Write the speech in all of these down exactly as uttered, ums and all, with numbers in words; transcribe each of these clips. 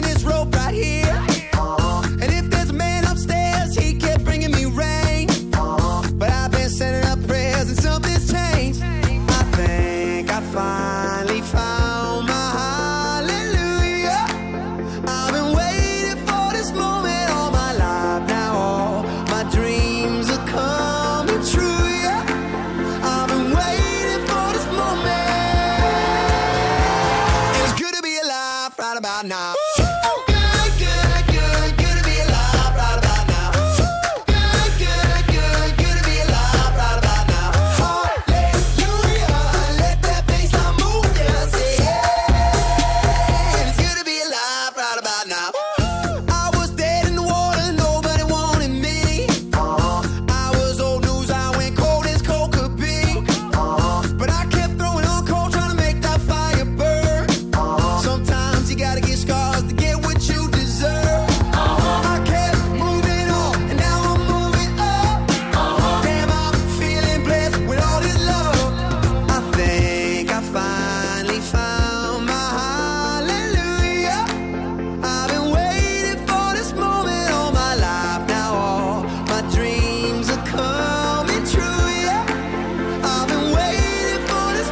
this rope right here. And if there's a man upstairs, he kept bringing me rain. But I've been sending up prayers and something's changed. I think I finally found my hallelujah. I've been waiting for this moment all my life. Now all my dreams are coming true, yeah. I've been waiting for this moment. It's good to be alive right about now. Good, good, good, good to be alive right about now. Good, good, good, good to be alive right about now. Hallelujah, let that bassline move, yeah, say yeah. It's good to be alive right about now. I was dead in the water, nobody wanted me. I was old news, I went cold as cold could be. But I kept throwing on cold, trying to make that fire burn. Sometimes you gotta get scars to get what you deserve. I kept moving on, and now I'm moving up. Damn, I'm feeling blessed with all this love. I think I finally found my hallelujah. I've been waiting for this moment all my life. Now all my dreams are coming true, yeah. I've been waiting for this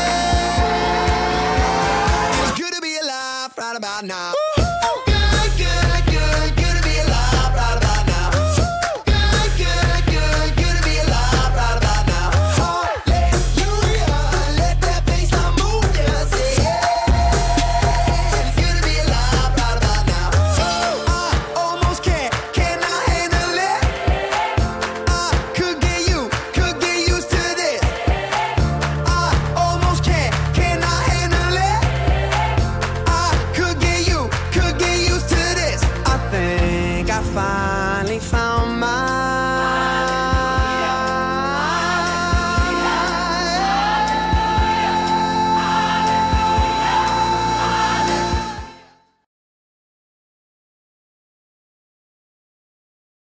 moment. It's good to be alive right about now. Good, good, good, good to be alive right about now. Good, good, good, good to be alive right about now. Hallelujah, let that bassline move, yeah, say yeah. It's good to be alive right about now. I almost can't, cannot handle it. I could get you, could get used to this. I almost can't, cannot handle it. I could get you, could get used to this. I think I find